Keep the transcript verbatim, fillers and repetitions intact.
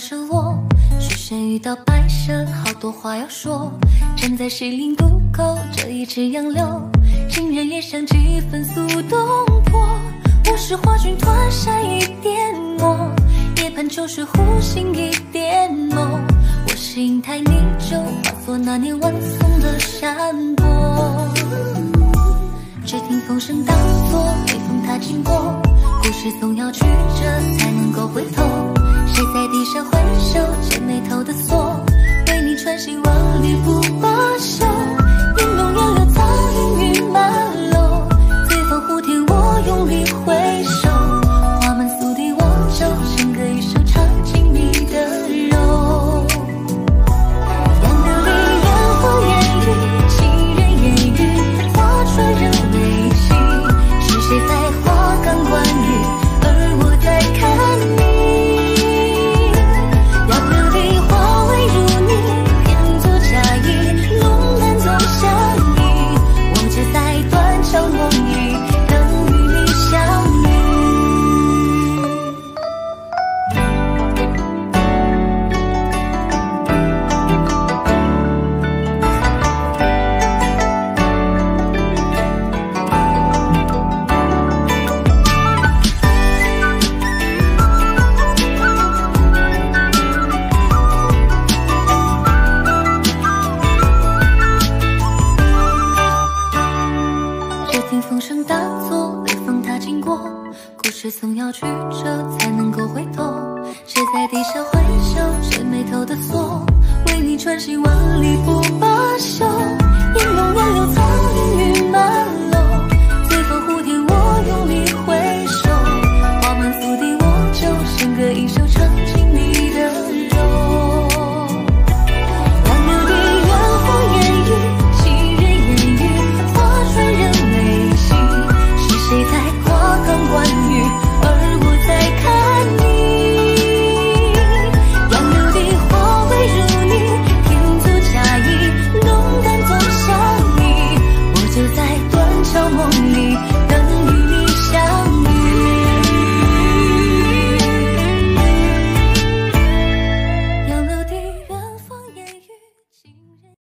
是我，许仙遇到白蛇，好多话要说。站在西陵渡口，这一池杨柳，行人也想几分速动魄。我是华君团扇一点墨，夜盼秋水忽醒一点眸。我是银台泥鳅，化作那年晚松的山坡。只听风声当作微风它经过，故事总要曲折才能够回头。谁在地上挥手牵眉头的锁，为你穿行万里不罢休。烟动烟流苍云雨满楼，随风蝴蝶我用力挥手。花满素笛我奏，笙歌一首唱尽你的柔。杨柳里烟火烟雨，情人烟雨，花船人未起。是谁在花岗观雨，而我在看你。风声大作，微风它经过，故事总要曲折才能够回头。谁在地上挥手，谁眉头的锁，为你穿行万里不罢